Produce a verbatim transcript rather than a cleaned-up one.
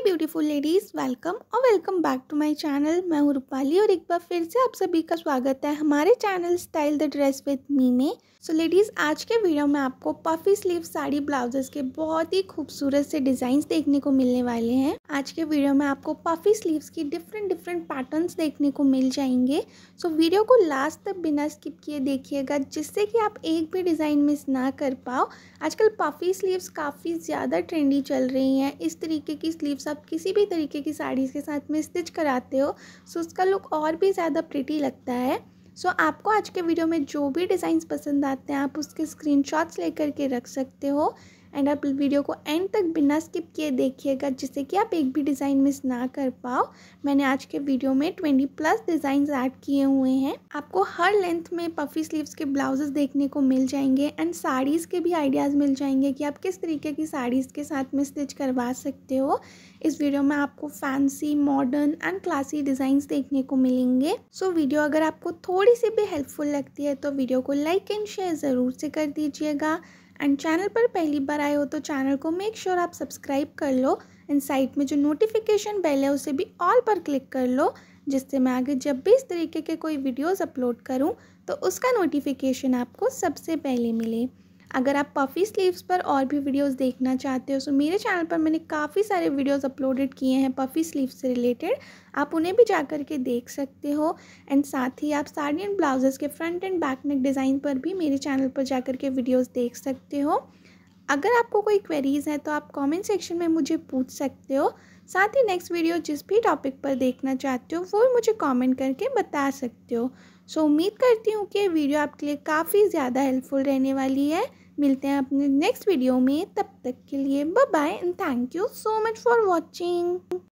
Beautiful ladies, welcome और welcome back to my channel. मैं हूँ रूपाली और एक बार फिर से आप सभी का स्वागत है हमारे channel style the dress with me में। सो so लेडीज़, आज के वीडियो में आपको पफी स्लीव साड़ी ब्लाउजेस के बहुत ही खूबसूरत से डिज़ाइंस देखने को मिलने वाले हैं। आज के वीडियो में आपको पफी स्लीव्स की डिफरेंट डिफरेंट पैटर्न्स देखने को मिल जाएंगे। सो so वीडियो को लास्ट तक बिना स्किप किए देखिएगा, जिससे कि आप एक भी डिज़ाइन मिस ना कर पाओ। आजकल पफी स्लीव्स काफ़ी ज़्यादा ट्रेंडी चल रही हैं। इस तरीके की स्लीव्स आप किसी भी तरीके की साड़ीज़ के साथ में स्टिच कराते हो सो उसका लुक और भी ज़्यादा प्रिटी लगता है। सो आपको आज के वीडियो में जो भी डिज़ाइंस पसंद आते हैं आप उसके स्क्रीनशॉट्स लेकर के रख सकते हो एंड आप वीडियो को एंड तक बिना स्किप किए देखिएगा, जिससे कि आप एक भी डिज़ाइन मिस ना कर पाओ। मैंने आज के वीडियो में ट्वेंटी प्लस डिज़ाइंस ऐड किए हुए हैं। आपको हर लेंथ में पफी स्लीव्स के ब्लाउजेस देखने को मिल जाएंगे एंड साड़ीज़ के भी आइडियाज़ मिल जाएंगे कि आप किस तरीके की साड़ीज़ के साथ में स्टिच करवा सकते हो। इस वीडियो में आपको fancy, modern and classy designs देखने को मिलेंगे। सो so, वीडियो अगर आपको थोड़ी सी भी हेल्पफुल लगती है तो वीडियो को लाइक एंड शेयर ज़रूर से कर दीजिएगा। एंड चैनल पर पहली बार आए हो तो चैनल को मेक श्योर आप सब्सक्राइब कर लो एंड साइड में जो नोटिफिकेशन बेल है उसे भी ऑल पर क्लिक कर लो, जिससे मैं आगे जब भी इस तरीके के कोई वीडियोस अपलोड करूं तो उसका नोटिफिकेशन आपको सबसे पहले मिले। अगर आप पफी स्लीव्स पर और भी वीडियोस देखना चाहते हो तो मेरे चैनल पर मैंने काफ़ी सारे वीडियोस अपलोडेड किए हैं पफी स्लीव्स से रिलेटेड, आप उन्हें भी जा कर के देख सकते हो। एंड साथ ही आप साड़ी एंड ब्लाउजेस के front and back neck design पर भी मेरे चैनल पर जा कर के वीडियोज़ देख सकते हो। अगर आपको कोई क्वेरीज़ है तो आप कमेंट सेक्शन में मुझे पूछ सकते हो। साथ ही नेक्स्ट वीडियो जिस भी टॉपिक पर देखना चाहते हो वो भी मुझे कमेंट करके बता सकते हो। सो उम्मीद करती हूँ कि वीडियो आपके लिए काफ़ी ज़्यादा हेल्पफुल रहने वाली है। मिलते हैं अपने नेक्स्ट वीडियो में, तब तक के लिए bye bye and thank you so much for watching.